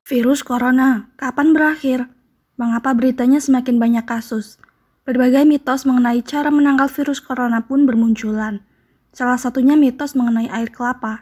Virus corona, kapan berakhir? Mengapa beritanya semakin banyak kasus? Berbagai mitos mengenai cara menangkal virus corona pun bermunculan. Salah satunya mitos mengenai air kelapa.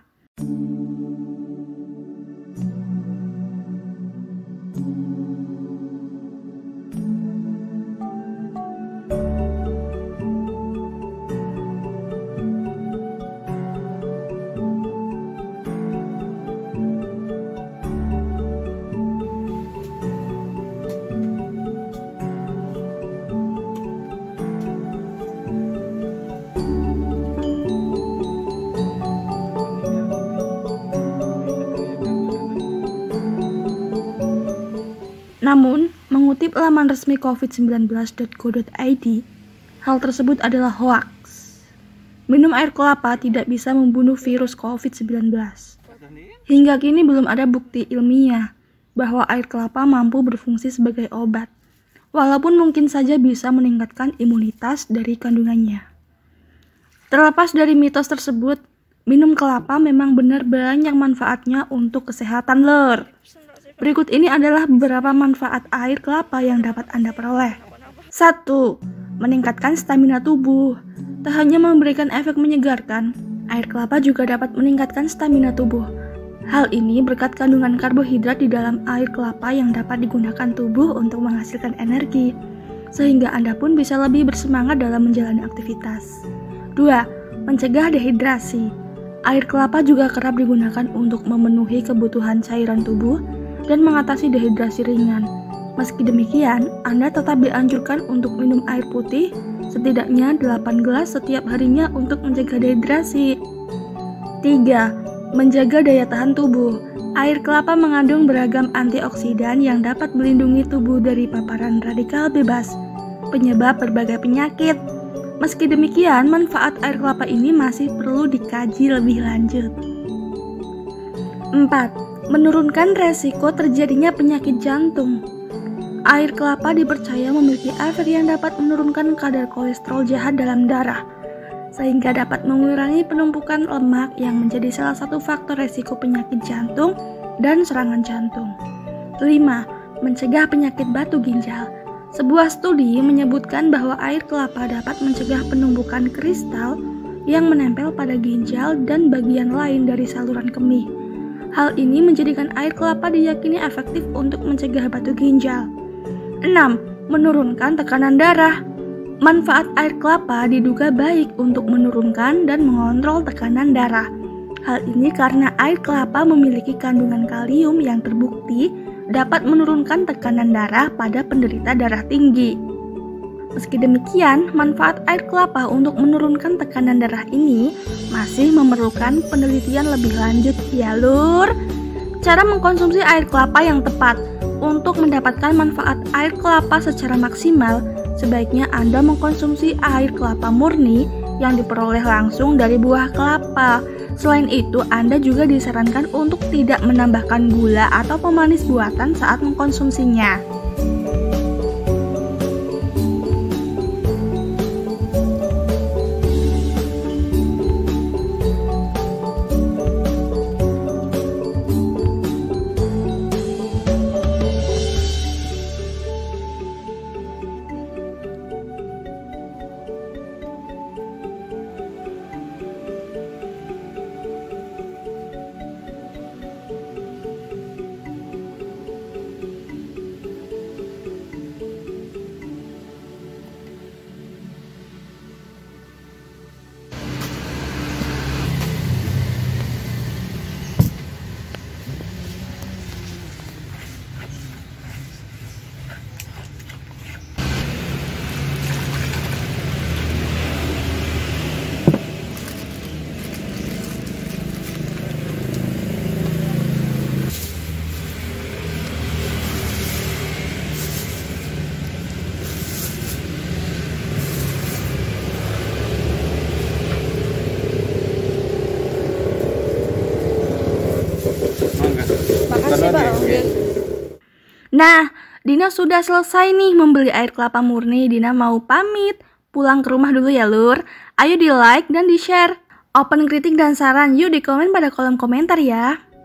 Namun, mengutip laman resmi covid19.go.id, hal tersebut adalah hoaks. Minum air kelapa tidak bisa membunuh virus COVID-19. Hingga kini belum ada bukti ilmiah bahwa air kelapa mampu berfungsi sebagai obat, walaupun mungkin saja bisa meningkatkan imunitas dari kandungannya. Terlepas dari mitos tersebut, minum kelapa memang benar banyak manfaatnya untuk kesehatan, lor. Berikut ini adalah beberapa manfaat air kelapa yang dapat Anda peroleh. 1. Meningkatkan stamina tubuh. Tak hanya memberikan efek menyegarkan, air kelapa juga dapat meningkatkan stamina tubuh. Hal ini berkat kandungan karbohidrat di dalam air kelapa yang dapat digunakan tubuh untuk menghasilkan energi, sehingga Anda pun bisa lebih bersemangat dalam menjalani aktivitas. 2. Mencegah dehidrasi. Air kelapa juga kerap digunakan untuk memenuhi kebutuhan cairan tubuh dan mengatasi dehidrasi ringan. Meski demikian, Anda tetap dianjurkan untuk minum air putih setidaknya 8 gelas setiap harinya untuk mencegah dehidrasi. 3. Menjaga daya tahan tubuh. Air kelapa mengandung beragam antioksidan yang dapat melindungi tubuh dari paparan radikal bebas, penyebab berbagai penyakit. Meski demikian, manfaat air kelapa ini masih perlu dikaji lebih lanjut. 4. Menurunkan resiko terjadinya penyakit jantung. Air kelapa dipercaya memiliki efek yang dapat menurunkan kadar kolesterol jahat dalam darah, sehingga dapat mengurangi penumpukan lemak yang menjadi salah satu faktor resiko penyakit jantung dan serangan jantung. 5. Mencegah penyakit batu ginjal. Sebuah studi menyebutkan bahwa air kelapa dapat mencegah penumbukan kristal yang menempel pada ginjal dan bagian lain dari saluran kemih. Hal ini menjadikan air kelapa diyakini efektif untuk mencegah batu ginjal. 6. Menurunkan tekanan darah. Manfaat air kelapa diduga baik untuk menurunkan dan mengontrol tekanan darah. Hal ini karena air kelapa memiliki kandungan kalium yang terbukti dapat menurunkan tekanan darah pada penderita darah tinggi. Meski demikian, manfaat air kelapa untuk menurunkan tekanan darah ini masih memerlukan penelitian lebih lanjut ya lur. Cara mengkonsumsi air kelapa yang tepat. Untuk mendapatkan manfaat air kelapa secara maksimal, sebaiknya Anda mengkonsumsi air kelapa murni yang diperoleh langsung dari buah kelapa. Selain itu, Anda juga disarankan untuk tidak menambahkan gula atau pemanis buatan saat mengkonsumsinya. Makasih Pak Ogi. Nah, Dina sudah selesai nih membeli air kelapa murni. Dina mau pamit pulang ke rumah dulu ya lur. Ayo di like dan di share. Open kritik dan saran yuk di komen pada kolom komentar ya.